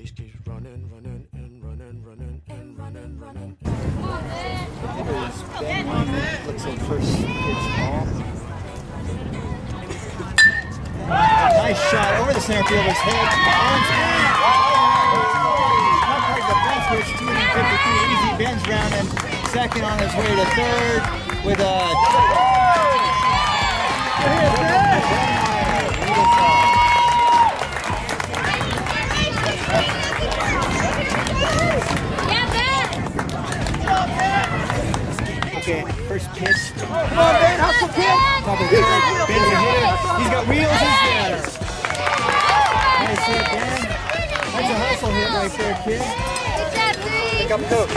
base keeps running, running, and running, running, and running, running. Ben looks like first pitch ball. Nice shot over the center fielder's head. Not part of the fence, but it's 253 easy. Ben's rounding second on his way to third with a. Okay, first pitch. Come on, Ben, hustle, kid. Ben's a hitter. He's got wheels. He's there. Nice hit, Ben. That's a hustle hit right there, kid. Pick up coach.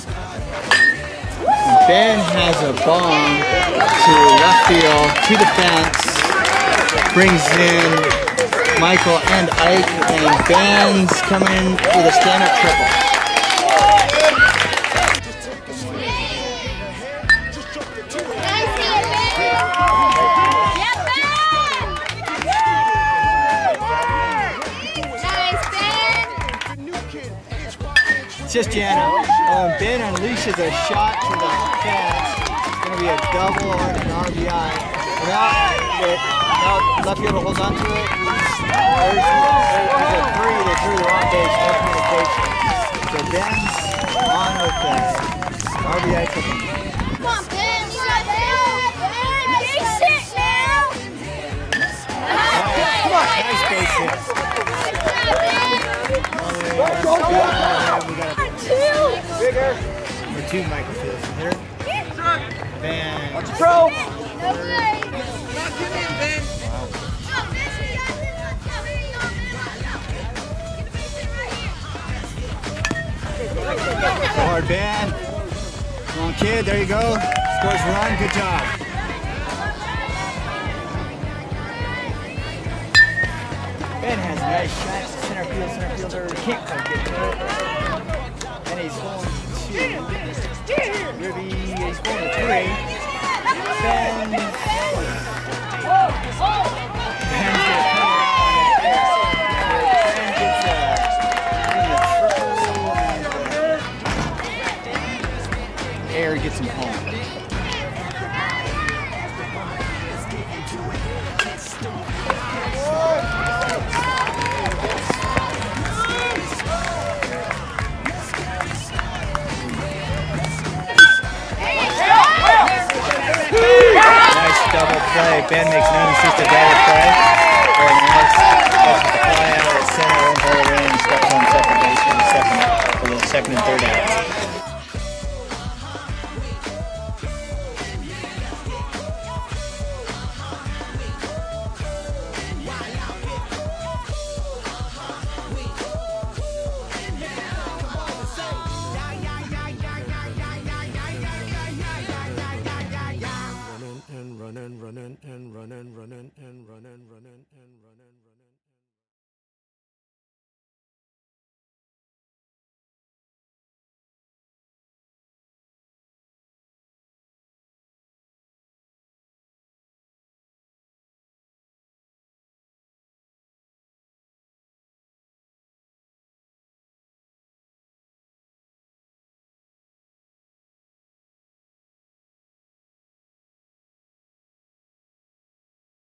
Ben has a bomb to left field, to the fence. Brings in Michael and Ike, and Ben's coming with a stand-up triple. Just Jana. Ben unleashes a shot to the fence. It's going to be a double or an RBI. Now left fielder holds on to it. There's a three. They threw the wrong base. No communication. So Ben's on with that. RBI for him. Come on, Ben. You got Ben. Base hit now. Come on. Nice base hit. Bigger. Number two, Michael Fields. Hitter. Ben. Watch your throw. No way. Hard Ben. Come on, kid. There you go. Scores run. Good job. Ben has a nice shot. Center field. Center fielder can't quite get to it. And he's going to Ruby. He's going to three. Ben. Ben's air gets him home. Nice double play. Ben makes an unassisted double play. Very nice. Catches the fly out of the center, over the range, steps on second base for the second and third outs.